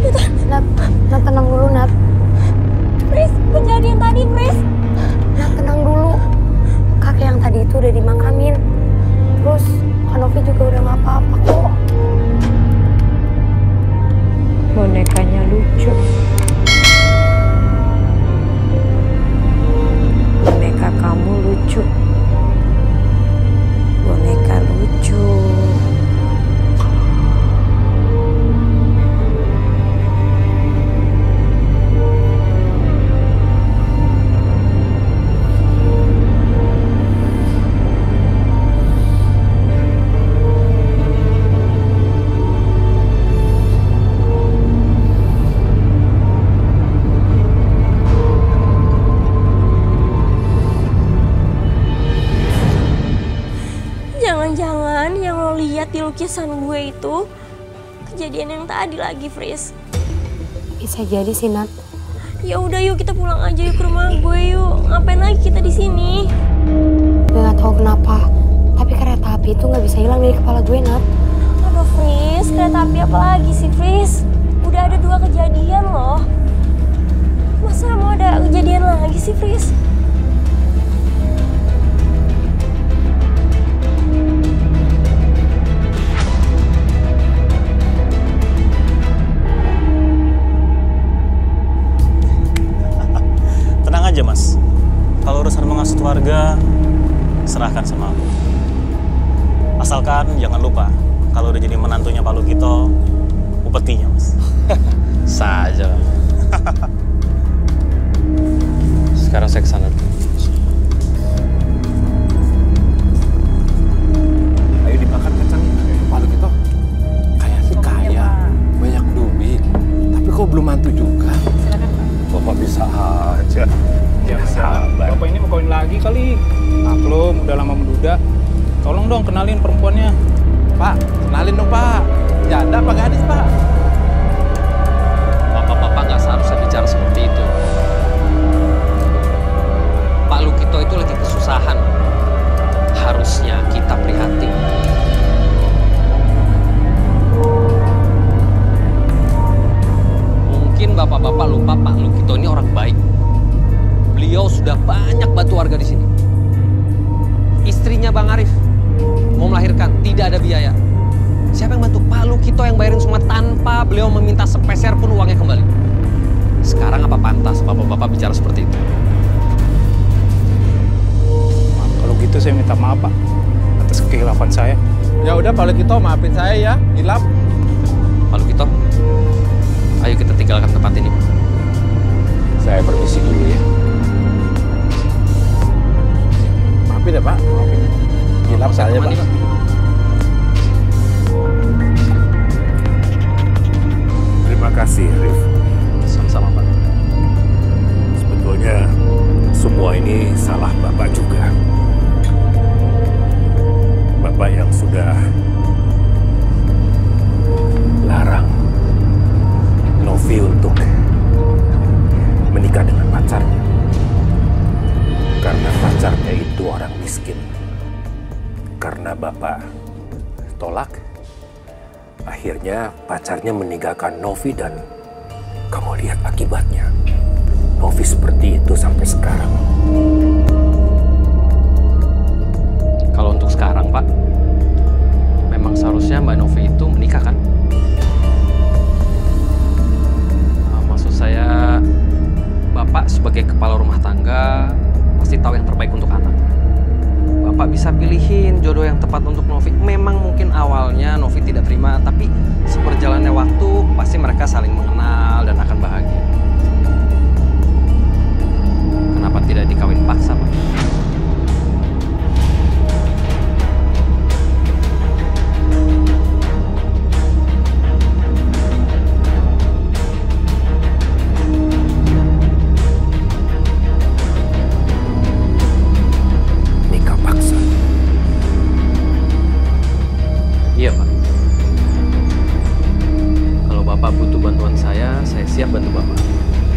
Nat, Nat tenang dulu, Nat. Pris, kejadian tadi, Pris. Nat, tenang dulu. Kakek yang tadi itu udah dimakamin. Terus, Kak Novi juga udah gak apa-apa kok. Bonekanya lucu. Boneka kamu lucu. Boneka lucu. Jangan-jangan yang lo lihat di lukisan gue itu kejadian yang tadi lagi, Fris. Bisa jadi sih, Nat. Ya udah yuk kita pulang aja yuk ke rumah gue yuk. Ngapain lagi kita di sini? Gue gak tahu kenapa, tapi kereta api itu gak bisa hilang dari kepala gue, Nat. Aduh, Fris, kereta api apa lagi sih, Fris? Udah ada 2 kejadian loh. Masa mau ada kejadian lagi sih, Fris? Aja mas, kalau urusan mengasuh keluarga serahkan sama aku. Asalkan jangan lupa kalau udah jadi menantunya Pak Lukito, upetinya mas. Saja. Sekarang saya kesana. Ayo dimakan kacangnya. Pak Lukito kayak sih kaya, banyak duit, tapi kok belum mantu juga. Bapak bisa aja. Ya, Bapak ini mau kawin lagi kali. Maklum, udah lama menduda. Tolong dong kenalin perempuannya. Pak, kenalin dong Pak. Janda apa gadis Pak? Bapak-bapak nggak seharusnya bicara seperti itu. Pak Lukito itu lagi kesusahan. Harusnya kita prihatin. Mungkin bapak-bapak lupa Pak Lukito ini orang baik. Beliau sudah banyak bantu warga di sini. Istrinya Bang Arif mau melahirkan, tidak ada biaya. Siapa yang bantu? Pak Lukito yang bayarin semua tanpa beliau meminta sepeser pun uangnya kembali. Sekarang apa pantas bapak-bapak bicara seperti itu? Kalau gitu saya minta maaf Pak atas kehilafan saya. Ya udah Pak Lukito maafin saya ya, hilaf. Pak Lukito, ayo kita tinggalkan tempat ini, Pak. Saya permisi dulu ya. Maafin ya Pak, maafin. Hilaf saya Pak. Terima kasih, Rif. Sama-sama, Pak. Sebetulnya semua ini salah Bapak juga. Bapak yang sudah larang Novi untuk menikah dengan pacarnya. Karena pacarnya itu orang miskin. Karena Bapak tolak, akhirnya pacarnya meninggalkan Novi dan kamu lihat akibatnya. Novi seperti itu sampai sekarang. Kalau untuk sekarang, Pak, memang seharusnya Mbak Novi itu menikah, kan? Maksud saya, Bapak sebagai kepala rumah tangga pasti tahu yang terbaik untuk anak. Bapak bisa pilihin jodoh yang tepat untuk Novi. Memang mungkin awalnya Novi tidak terima, tapi seperjalannya waktu pasti mereka saling mengenal dan akan bahagia. Kenapa tidak dikawin paksa, Pak? Nikah paksa. Iya, Pak. Kalau Bapak butuh bantuan saya siap bantu Bapak.